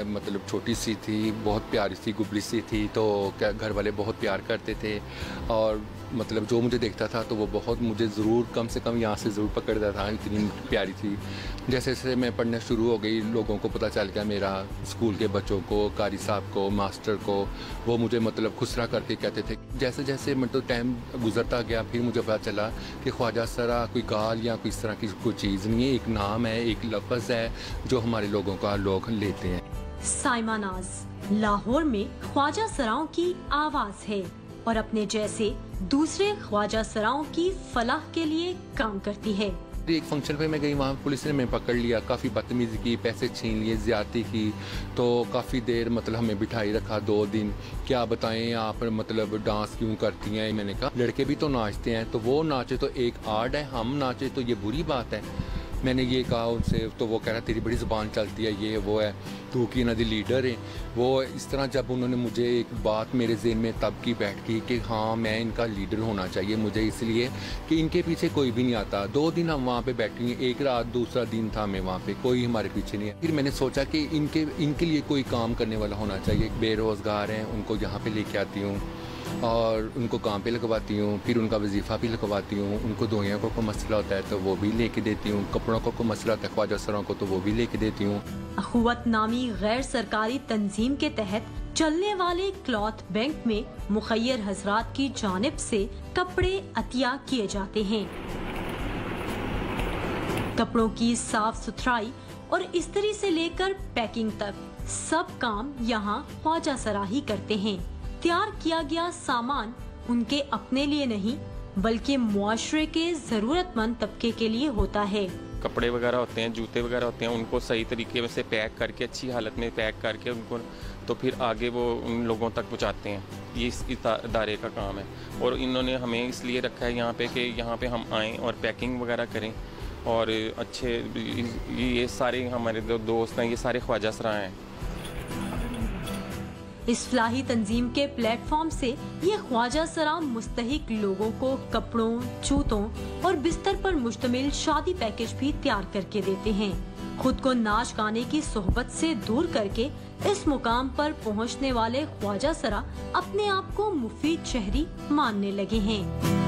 میں مطلب چھوٹی سی تھی، بہت پیاری سی گبری سی تھی، تو گھر والے بہت پیار کرتے تھے اور مطلب جو مجھے دیکھتا تھا تو وہ بہت مجھے ضرور کم سے کم یہاں سے ضرور پکڑتا تھا، اتنی پیاری تھی۔ جیسے جیسے میں پڑھنا شروع ہو گئی، لوگوں کو پتہ چل گیا، میرا اسکول کے بچوں کو، قاری صاحب کو، ماسٹر کو، وہ مجھے مطلب خسرا کر کے کہتے تھے۔ جیسے جیسے مطلب ٹائم گزرتا گیا، پھر مجھے پتہ چلا کہ خواجہ سرا کوئی گال یا کوئی اس طرح کی کوئی چیز نہیں ہے، ایک نام ہے، ایک لفظ ہے جو ہمارے لوگوں کا لوگ لیتے ہیں۔ سائمہ ناز لاہور میں خواجہ سراؤں کی آواز ہے اور اپنے جیسے دوسرے خواجہ سراؤں کی فلاح کے لیے کام کرتی ہے۔ ایک فنکشن پہ میں گئی، وہاں پولیس نے میں پکڑ لیا، کافی بدتمیزی کی، پیسے چھین لیے، زیادتی کی، تو کافی دیر مطلب ہمیں بٹھائی رکھا 2 دن۔ کیا بتائیں آپ مطلب ڈانس کیوں کرتی ہیں؟ میں نے کہا لڑکے بھی تو ناچتے ہیں، تو وہ ناچے تو ایک آرٹ ہے، ہم ناچے تو یہ بری بات ہے۔ میں نے یہ کہا ان سے، تو وہ کہہ رہا تیری بڑی زبان چلتی ہے، یہ وہ ہے، تو کی ندی لیڈر ہے وہ۔ اس طرح جب انہوں نے مجھے ایک بات میرے ذہن میں تب کی بیٹھ گئی کہ ہاں میں ان کا لیڈر ہونا چاہیے مجھے، اس لیے کہ ان کے پیچھے کوئی بھی نہیں آتا۔ 2 دن ہم وہاں پہ بیٹھے ہیں، ایک رات دوسرا دن تھا میں وہاں پہ، کوئی ہمارے پیچھے نہیں ہے۔ پھر میں نے سوچا کہ ان کے لیے کوئی کام کرنے والا ہونا چاہیے، بے روزگار ہیں، ان کو یہاں پہ لے کے آتی ہوں اور ان کو کام پہ لگواتی ہوں، پھر ان کا وظیفہ بھی لگواتی ہوں، ان کو دوائیوں کو کوئی مسئلہ ہوتا ہے تو وہ بھی لے کے دیتی ہوں، کپڑوں کو کوئی مسئلہ ہوتا ہے خواجہ سراؤں کو تو وہ بھی لے کے دیتی ہوں۔ اخوت نامی غیر سرکاری تنظیم کے تحت چلنے والے کلاتھ بینک میں مخیر حضرات کی جانب سے کپڑے عطیہ کیے جاتے ہیں۔ کپڑوں کی صاف ستھرائی اور استری سے لے کر پیکنگ تک سب کام یہاں خواجہ سرا ہی کرتے ہیں۔ تیار کیا گیا سامان ان کے اپنے لیے نہیں بلکہ معاشرے کے ضرورت مند طبقے کے لیے ہوتا ہے۔ کپڑے وغیرہ ہوتے ہیں، جوتے وغیرہ ہوتے ہیں، ان کو صحیح طریقے سے پیک کر کے، اچھی حالت میں پیک کر کے ان کو تو پھر آگے وہ ان لوگوں تک پہنچاتے ہیں۔ یہ اس ادارے کا کام ہے اور انہوں نے ہمیں اس لیے رکھا ہے یہاں پہ کہ یہاں پہ ہم آئیں اور پیکنگ وغیرہ کریں اور اچھے، یہ سارے ہمارے دوست ہیں، یہ سارے خواجہ سرا ہیں۔ اس فلاحی تنظیم کے پلیٹ فارم سے یہ خواجہ سرا مستحق لوگوں کو کپڑوں، جوتوں اور بستر پر مشتمل شادی پیکج بھی تیار کر کے دیتے ہیں۔ خود کو ناچ گانے کی صحبت سے دور کر کے اس مقام پر پہنچنے والے خواجہ سرا اپنے آپ کو مفید شہری ماننے لگے ہیں۔